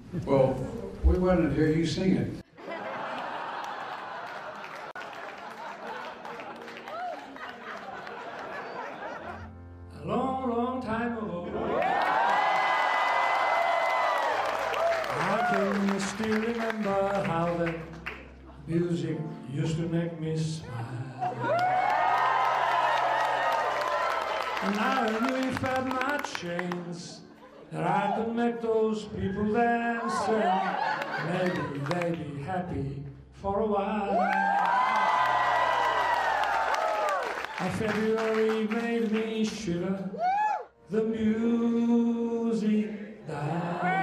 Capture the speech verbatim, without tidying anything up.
Well, we wanted to hear you sing it. A long, long time ago, I can still remember how that music used to make me smile. And I knew if I had my chains, that I could make those people dance, and maybe they'd be happy for a while. A February made me shiver, the music died.